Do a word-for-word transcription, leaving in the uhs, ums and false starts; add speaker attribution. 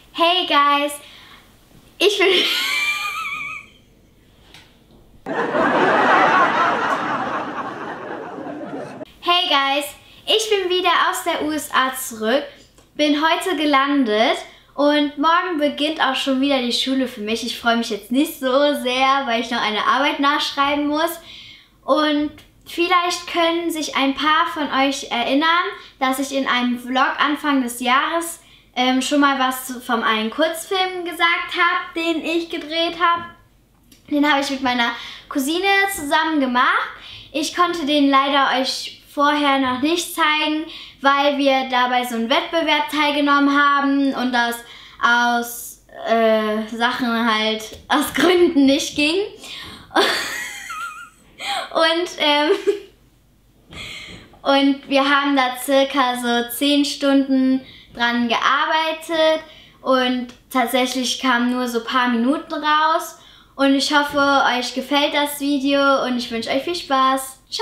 Speaker 1: Hey guys, ich bin... Hey guys, ich bin wieder aus der U S A zurück, bin heute gelandet und morgen beginnt auch schon wieder die Schule für mich. Ich freue mich jetzt nicht so sehr, weil ich noch eine Arbeit nachschreiben muss. Und vielleicht können sich ein paar von euch erinnern, dass ich in einem Vlog Anfang des Jahres ähm, schon mal was von einem Kurzfilm gesagt habe, den ich gedreht habe. Den habe ich mit meiner Cousine zusammen gemacht. Ich konnte den leider euch vorher noch nicht zeigen, weil wir dabei so einen Wettbewerb teilgenommen haben und das aus äh, Sachen halt, aus Gründen nicht ging. Und, ähm, und wir haben da circa so zehn Stunden dran gearbeitet und tatsächlich kamen nur so ein paar Minuten raus. Und ich hoffe, euch gefällt das Video und ich wünsche euch viel Spaß. Ciao!